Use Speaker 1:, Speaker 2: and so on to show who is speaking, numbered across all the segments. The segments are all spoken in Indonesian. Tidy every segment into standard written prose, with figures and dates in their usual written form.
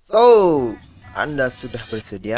Speaker 1: So, Anda sudah bersedia?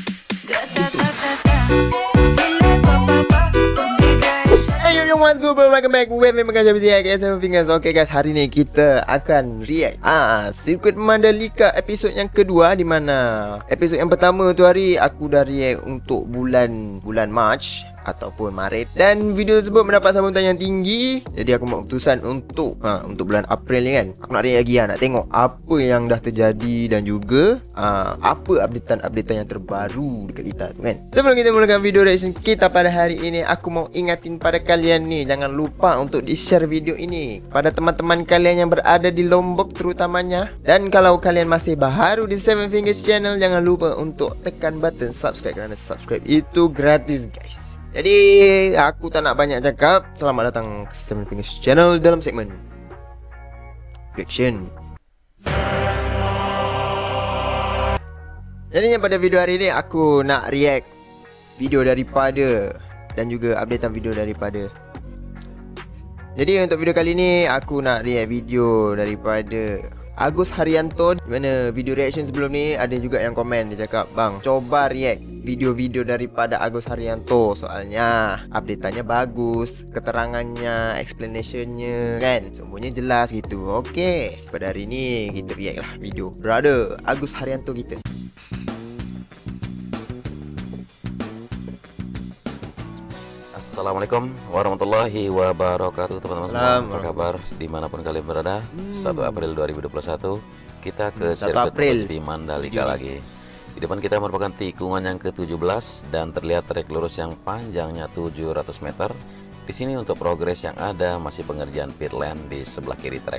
Speaker 1: Hey yo, what's good bro, welcome back with me guys. Oke guys, hari ini kita akan react sirkuit Mandalika episod yang kedua, di mana episod yang pertama tu hari aku dah react untuk bulan Mac ataupun Maret, dan video tersebut mendapat sambutan yang tinggi. Jadi aku buat keputusan untuk bulan April ni kan, aku nak react lagi nak tengok apa yang dah terjadi dan juga apa updatean yang terbaru dekat kita tu kan. Sebelum kita mulakan video reaction kita pada hari ini, aku mau ingatin pada kalian ni, jangan lupa untuk di-share video ini pada teman-teman kalian yang berada di Lombok terutamanya. Dan kalau kalian masih baru di Seven Fingers Channel, jangan lupa untuk tekan button subscribe, kerana subscribe itu gratis guys. Jadi aku tak nak banyak cakap. Selamat datang ke Seven Fingers Channel dalam segmen reaction. Jadi pada video hari ini aku nak react video daripada dan juga updatean video daripada. Jadi untuk video kali ni aku nak react video daripada Agus Haryanto, di mana video reaction sebelum ni ada juga yang komen, dia cakap, "Bang, coba react video-video daripada Agus Haryanto, soalnya updateannya bagus, keterangannya, explanationnya kan, semuanya jelas gitu." Okey, pada hari ni kita react lah video brother Agus Haryanto kita.
Speaker 2: Assalamualaikum warahmatullahi wabarakatuh teman-teman semua. Apa kabar dimanapun kalian berada? 1 April 2021 kita ke sirkuit di Mandalika lagi. Di depan kita merupakan tikungan yang ke-17 dan terlihat trek lurus yang panjangnya 700 meter. Di sini untuk progres yang ada masih pengerjaan pit lane di sebelah kiri trek.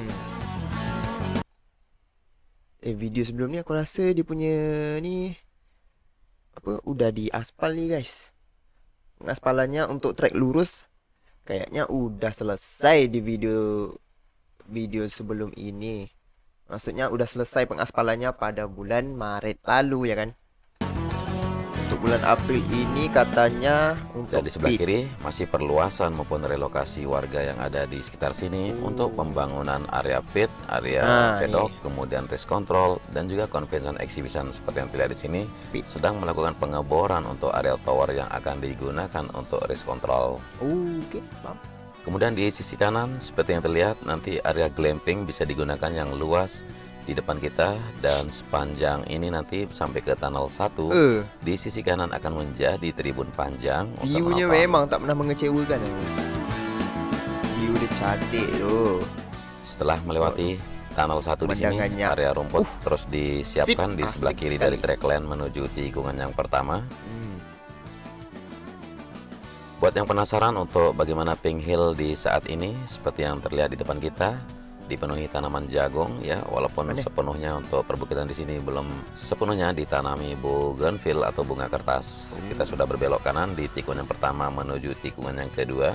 Speaker 1: Video sebelum ni aku rasa dia punya ni apa, udah di aspal ni guys. Pengaspalannya untuk trek lurus kayaknya udah selesai di video sebelum ini. Maksudnya udah selesai pengaspalannya pada bulan Maret lalu ya kan. Untuk bulan April ini katanya untuk
Speaker 2: dan di sebelah kiri masih perluasan maupun relokasi warga yang ada di sekitar sini untuk pembangunan area pit, area pedok, kemudian race control dan juga convention exhibition seperti yang terlihat di sini. Sedang melakukan pengeboran untuk area tower yang akan digunakan untuk race control.
Speaker 1: Oke.
Speaker 2: Kemudian di sisi kanan seperti yang terlihat nanti area glamping bisa digunakan yang luas di depan kita, dan sepanjang ini nanti sampai ke tunnel 1 di sisi kanan akan menjadi tribun panjang.
Speaker 1: View-nya memang tak pernah mengecewakan. View dia cantik tu.
Speaker 2: Setelah melewati tunnel 1 di sini area rumput terus disiapkan di sebelah kiri dari track lane menuju tikungan yang pertama. Buat yang penasaran untuk bagaimana Pink Hill di saat ini, seperti yang terlihat di depan kita, dipenuhi tanaman jagung ya, walaupun sepenuhnya untuk perbukitan di sini belum sepenuhnya ditanami bougainville atau bunga kertas. Kita sudah berbelok kanan di tikungan yang pertama menuju tikungan yang kedua.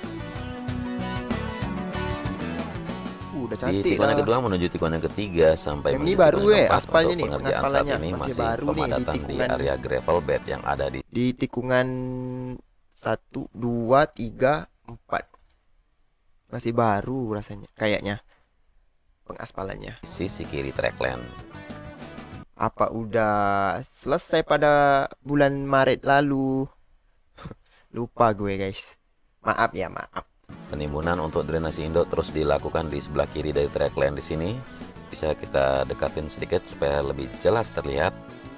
Speaker 2: Di tikungan yang kedua menuju tikungan yang ketiga sampai
Speaker 1: yang ini baru aspalnya nih.
Speaker 2: Pengerjaan saat ini masih pemadatan di area gravel bed yang ada di
Speaker 1: tikungan 1, 2, 3, 4. Masih baru rasanya kayaknya pengaspalannya.
Speaker 2: Sisi kiri track lane.
Speaker 1: Apa udah selesai pada bulan Maret lalu? Lupa gue guys. Maaf ya, maaf.
Speaker 2: Penimbunan untuk drainase induk terus dilakukan di sebelah kiri dari track lane di sini. Bisa kita dekatin sedikit supaya lebih jelas terlihat.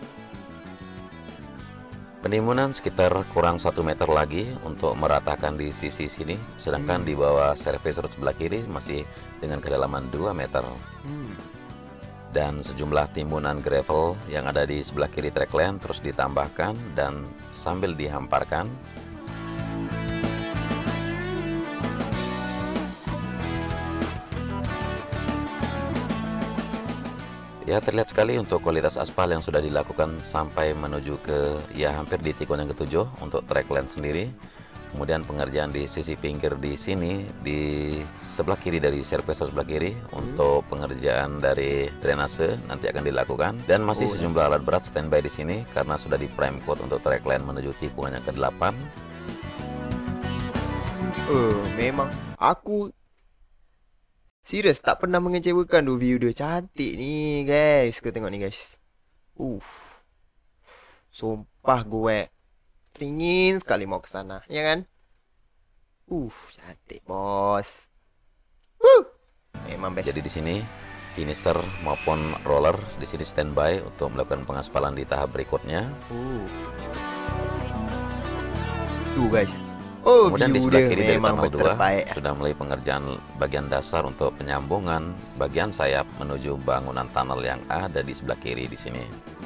Speaker 2: Penimbunan sekitar kurang 1 meter lagi untuk meratakan di sisi sini, sedangkan di bawah surface road sebelah kiri masih dengan kedalaman 2 meter. Dan sejumlah timbunan gravel yang ada di sebelah kiri track lane terus ditambahkan dan sambil dihamparkan. Ya, terlihat sekali untuk kualitas aspal yang sudah dilakukan sampai menuju ke hampir di tikungan yang ke-7 untuk track lane sendiri. Kemudian pengerjaan di sisi pinggir di sini di sebelah kiri dari surface sebelah kiri untuk pengerjaan dari drainase nanti akan dilakukan, dan masih sejumlah alat berat standby di sini karena sudah di prime code untuk track lane menuju tikungan yang ke-8.
Speaker 1: Memang aku Serius tak pernah mengecewakan tu view dia. Cantik ni guys. Kau tengok ni guys. Sumpah gue teringin sekali mau ke sana, ya kan? Cantik bos. Memang best.
Speaker 2: Jadi di sini finisher maupun roller di sini standby untuk melakukan pengaspalan di tahap berikutnya.
Speaker 1: Tuh guys.
Speaker 2: Kemudian di sebelah kiri dari
Speaker 1: memang
Speaker 2: tunnel 2
Speaker 1: terbaik.
Speaker 2: sudah mulai pengerjaan bagian dasar untuk penyambungan bagian sayap menuju bangunan tunnel yang ada di sebelah kiri di sini.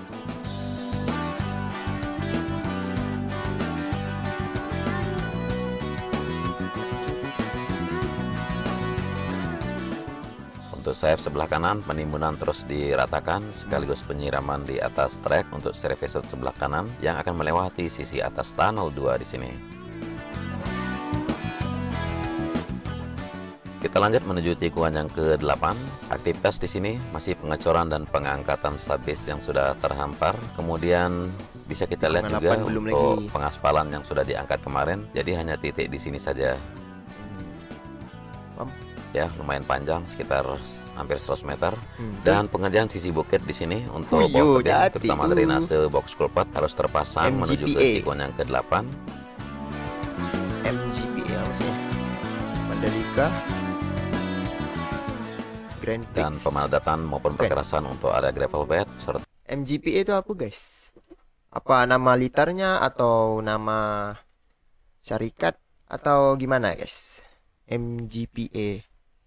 Speaker 2: Untuk sayap sebelah kanan, penimbunan terus diratakan sekaligus penyiraman di atas trek untuk service sebelah kanan yang akan melewati sisi atas tunnel 2 di sini. Kita lanjut menuju tikungan yang ke-8. Aktivitas di sini masih pengecoran dan pengangkatan subbase yang sudah terhampar. Kemudian bisa kita lihat juga untuk pengaspalan yang sudah diangkat kemarin. Jadi hanya titik di sini saja. Ya, lumayan panjang, sekitar hampir 100 meter. Dan pengerjaan sisi bukit di sini untuk bawah tebing, terutama drainase box culvert harus terpasang menuju ke tikungan yang ke-8.
Speaker 1: MGPA maksudnya Mandalika Grand Prix.
Speaker 2: Dan pemadatan maupun perkerasan untuk area gravel bed serta
Speaker 1: MGPA itu apa guys? Apa nama liternya atau nama syarikat atau gimana guys? MGPA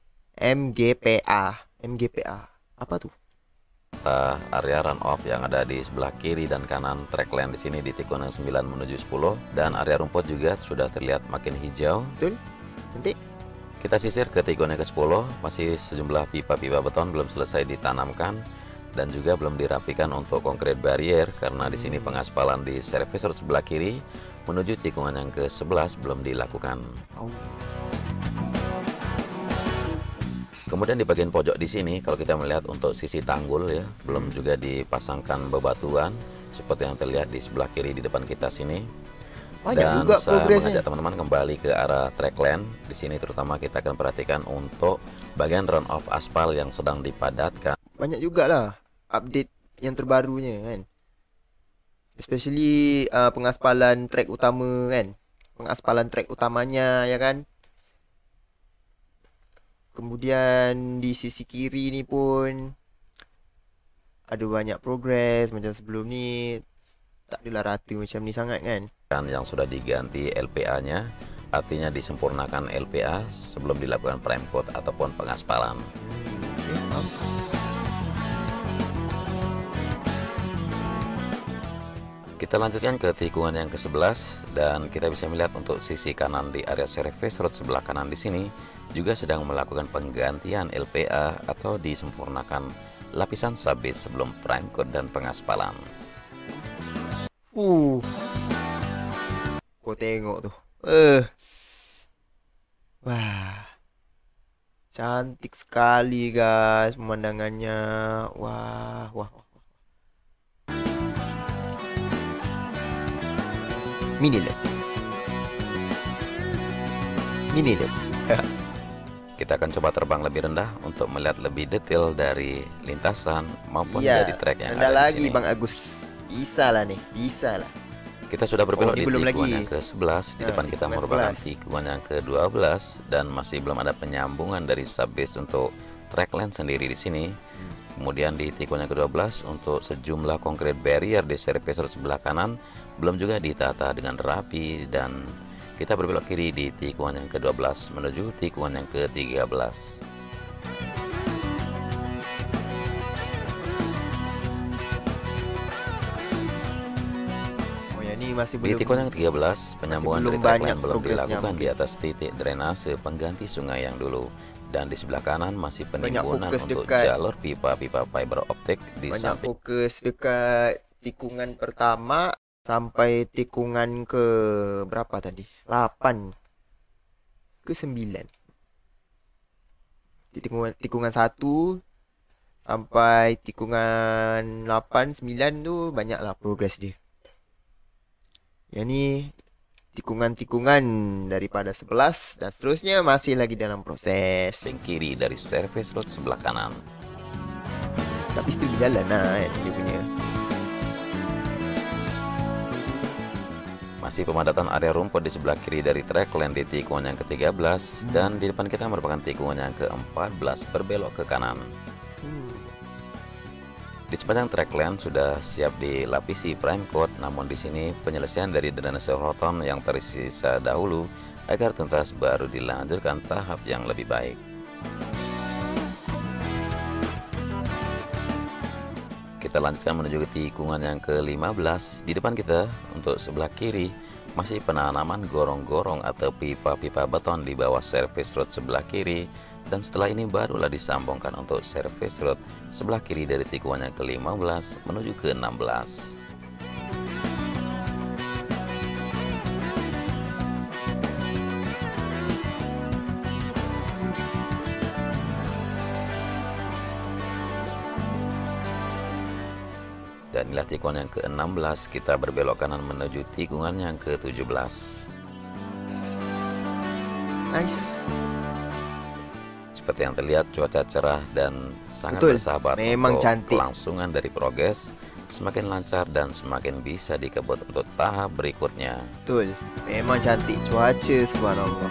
Speaker 1: MGPA apa tuh?
Speaker 2: Area runoff yang ada di sebelah kiri dan kanan track lane di sini di tikungan 9 menuju 10, dan area rumput juga sudah terlihat makin hijau.
Speaker 1: Betul, cantik.
Speaker 2: Kita sisir ke tikungan yang ke-10, masih sejumlah pipa-pipa beton belum selesai ditanamkan dan juga belum dirapikan untuk concrete barrier karena di sini pengaspalan di service road sebelah kiri menuju tikungan yang ke-11 belum dilakukan. Kemudian di bagian pojok di sini kalau kita melihat untuk sisi tanggul ya, belum juga dipasangkan bebatuan seperti yang terlihat di sebelah kiri di depan kita sini. Dan saya mengajak teman-teman kembali ke arah track lane. Di sini terutama kita akan perhatikan untuk bagian run off aspal yang sedang dipadatkan.
Speaker 1: Banyak juga lah update yang terbarunya kan. Especially pengaspalan track utama kan. Pengaspalan track utamanya ya kan. Kemudian di sisi kiri ni pun ada banyak progress macam sebelum ni. Tak adalah rata macam ni sangat kan.
Speaker 2: Yang sudah diganti LPA-nya, artinya disempurnakan LPA sebelum dilakukan prime coat ataupun pengaspalan. Kita lanjutkan ke tikungan yang ke-11 dan kita bisa melihat untuk sisi kanan di area service road sebelah kanan di sini juga sedang melakukan penggantian LPA atau disempurnakan lapisan subbase sebelum prime coat dan pengaspalan.
Speaker 1: Kau tengok tu. Wah. Cantik sekali guys pemandangannya. Wah. Mini lab.
Speaker 2: Kita akan coba terbang lebih rendah untuk melihat lebih detail dari lintasan maupun dari trek yang ada
Speaker 1: lagi
Speaker 2: di sini.
Speaker 1: Bang Agus. Bisa lah.
Speaker 2: Kita sudah berbelok di tikungan yang ke-11. Di depan kita merupakan
Speaker 1: 11.
Speaker 2: tikungan yang ke-12 dan masih belum ada penyambungan dari subbase untuk track lane sendiri di sini. Kemudian di tikungan yang ke-12 untuk sejumlah concrete barrier di service road sebelah kanan belum juga ditata dengan rapi, dan kita berbelok kiri di tikungan yang ke-12 menuju tikungan yang ke-13.
Speaker 1: Masih
Speaker 2: Di tikungan yang ke-13, penyambungan dari track lane belum dilakukan di atas titik drainase pengganti sungai yang dulu. Dan di sebelah kanan masih penimbunan untuk jalur pipa-pipa fiber optik di samping.
Speaker 1: Fokus dekat tikungan pertama sampai tikungan ke berapa tadi? 8 ke 9. Di tikungan 1 sampai tikungan 8 9 tu banyaklah progress dia. Yang ni tikungan-tikungan daripada 11 dan seterusnya masih lagi dalam proses.
Speaker 2: Samping kiri dari service road sebelah kanan.
Speaker 1: Tapi still berjalan lah dia punya.
Speaker 2: Masih pemadatan area rumput di sebelah kiri dari trackland di tikungan yang ke-13 dan di depan kita merupakan tikungan yang ke-14 berbelok ke kanan. Di sepanjang trackland sudah siap dilapisi prime coat, namun di sini penyelesaian dari drainase roton yang tersisa dahulu agar tuntas baru dilanjutkan tahap yang lebih baik. Kita lanjutkan menuju ke tikungan yang ke-15. Di depan kita untuk sebelah kiri masih penanaman gorong-gorong atau pipa-pipa beton di bawah service road sebelah kiri. Dan setelah ini barulah disambungkan untuk service road sebelah kiri dari tikungan yang ke-15 menuju ke 16. Dan inilah tikungan yang ke-16, kita berbelok kanan menuju tikungan yang ke-17.
Speaker 1: Nice.
Speaker 2: Seperti yang terlihat cuaca cerah dan sangat
Speaker 1: Betul,
Speaker 2: bersahabat
Speaker 1: memang
Speaker 2: untuk
Speaker 1: cantik.
Speaker 2: kelangsungan dari progres semakin lancar dan semakin bisa dikebut untuk tahap berikutnya.
Speaker 1: Betul, memang cantik cuaca, subhanallah.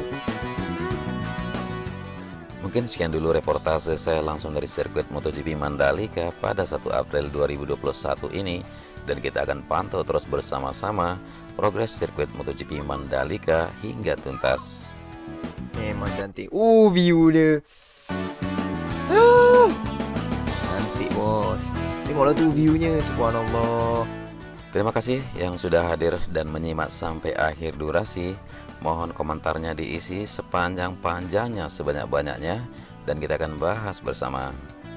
Speaker 2: Mungkin sekian dulu reportase saya langsung dari sirkuit MotoGP Mandalika pada 1 April 2021 ini, dan kita akan pantau terus bersama-sama progres sirkuit MotoGP Mandalika hingga tuntas.
Speaker 1: Memang cantik. View dia. Cantik bos. Tengoklah tu viewnya, subhanallah.
Speaker 2: Terima kasih yang sudah hadir dan menyimak sampai akhir durasi. Mohon komentarnya diisi sepanjang-panjangnya, sebanyak-banyaknya, dan kita akan bahas bersama.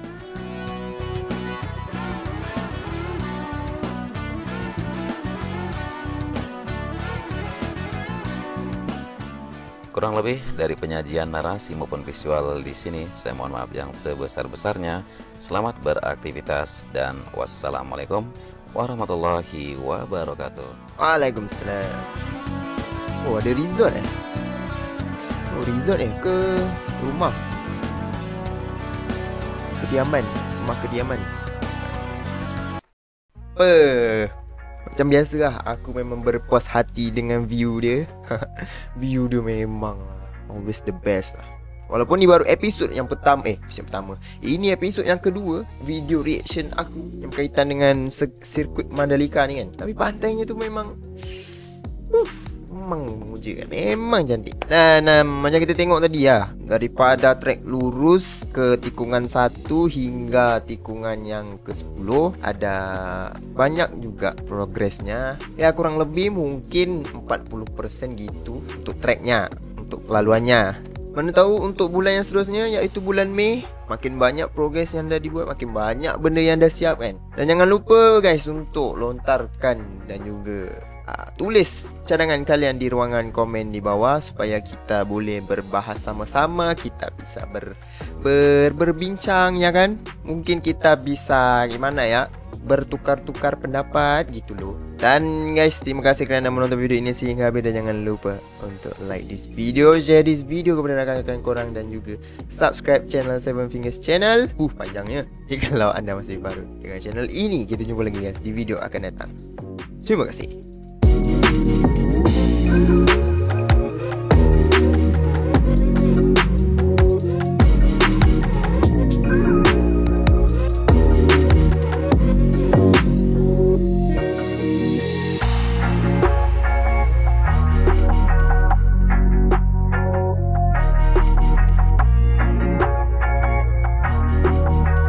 Speaker 2: Kurang lebih dari penyajian narasi maupun visual di sini, saya mohon maaf yang sebesar-besarnya. Selamat beraktivitas dan wassalamualaikum warahmatullahi wabarakatuh.
Speaker 1: Waalaikumsalam. Oh, ada resort Oh, resort ke rumah kediaman. Rumah kediaman. Macam biasa lah, aku memang berpuas hati dengan view dia. View dia memang always the best lah. Walaupun ni baru episod yang pertama. Episod pertama. Ini episod yang kedua video reaction aku yang berkaitan dengan sirkuit Mandalika ni kan. Tapi pantainya tu memang memang memujakan. Memang cantik. Nah, macam kita tengok tadi lah, daripada trek lurus ke tikungan 1 hingga tikungan yang ke-10 ada banyak juga progresnya. Ya kurang lebih mungkin 40% gitu untuk treknya, untuk laluannya. Mana tahu untuk bulan yang seterusnya, iaitu bulan Mei, makin banyak progres yang dah dibuat, makin banyak benda yang dah siap kan. Dan jangan lupa guys untuk lontarkan dan juga tulis cadangan kalian di ruangan komen di bawah supaya kita boleh berbahas sama-sama, kita bisa berbincang ya kan. Mungkin kita bisa gimana ya, bertukar-tukar pendapat gitu loh. Dan guys, terima kasih kerana menonton video ini sehingga habis, dan jangan lupa untuk like this video, share this video kepada rakan-rakan korang, dan juga subscribe channel Seven Fingers Channel. Panjangnya. Jika kalau anda masih baru dengan channel ini, kita jumpa lagi guys di video akan datang. Terima kasih.